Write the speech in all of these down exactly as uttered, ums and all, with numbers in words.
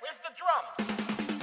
Where's the drums?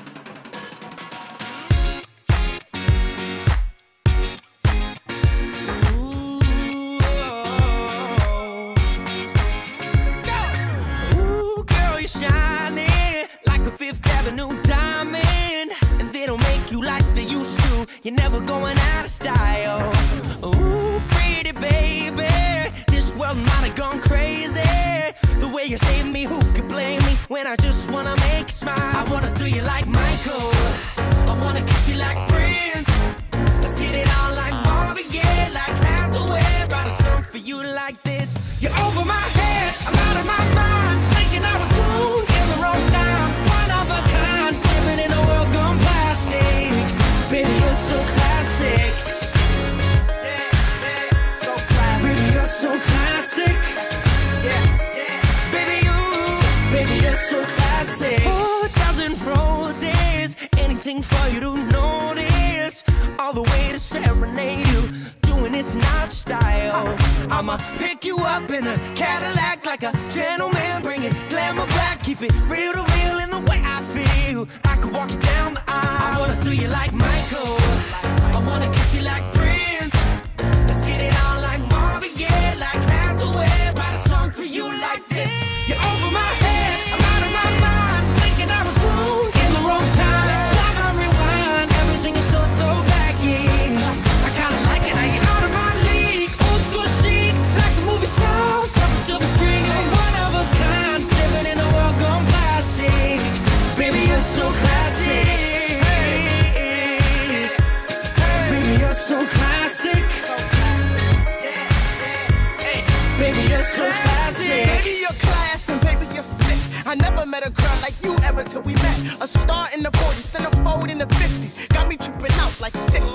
Fifth Avenue diamond, and they don't make you like they used to. You're never going out of style. Ooh, pretty baby, this world might have gone crazy. The way you saved me, who could blame me when I just wanna make you smile? I wanna throw you like Michael, I wanna kiss you like Prince. Let's get it on like Marvin Gaye, like Hathaway. Write a song for you like this. You're over my head, I'm out of my mind, thinking I was born in the wrong time. Of a kind, living in a world gone plastic. Baby, you're so classic. Yeah, yeah, so classic. Baby, you're so classic. Yeah, yeah. Baby, you, baby, you're so classic. Oh, a dozen roses, anything for you to notice. All the way to serenade you, doing it's not style. I'ma pick you up in a Cadillac like a gentleman, bring it glamour back, keep it real to real in the way I feel. I could walk you down the aisle. I wanna throw you like Michael, I wanna kiss you like Prince. Let's get it on like Marvin Gaye, like Hathaway. Write a song for you like this. You're over my head, I'm out of my mind, thinking I was born in the wrong time. Let's stop and rewind, everything is so throwback-ish. I kinda like it how you're out of my league, old school chic, like a movie star, from a silver screen. You're one of a kind, living in a world gone plastic. Baby, you're so classic. Baby, you're so classic. Baby, you're so classic. Baby, you're class and baby, you're sick. I never met a girl like you ever till we met. A star in the forties, centerfold in the fifties. Got me tripping out like six